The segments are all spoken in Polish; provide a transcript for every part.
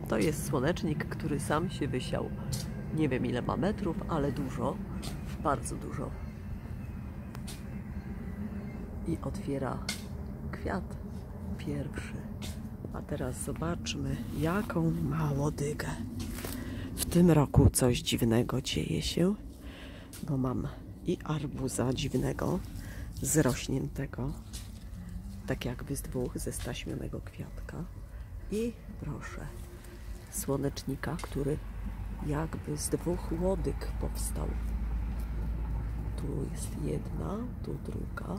To jest słonecznik, który sam się wysiał. Nie wiem ile ma metrów, ale dużo, bardzo dużo. I otwiera kwiat pierwszy. A teraz zobaczmy, jaką ma łodygę. W tym roku coś dziwnego dzieje się, bo mam i arbuza dziwnego, zrośniętego, tak jakby z dwóch, ze staśmionego kwiatka. I proszę, słonecznika, który jakby z dwóch łodyg powstał. Tu jest jedna, tu druga.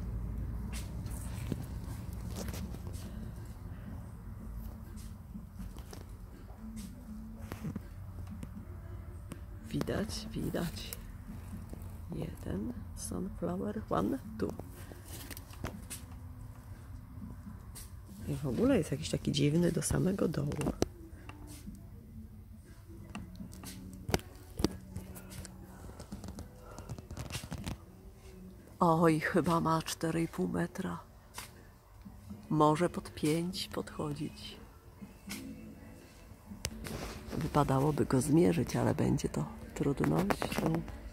Widać, widać. Jeden sunflower, one, two. I w ogóle jest jakiś taki dziwny do samego dołu. Oj, chyba ma 4,5 metra. Może pod 5 podchodzić. Wypadałoby go zmierzyć, ale będzie to trudnością.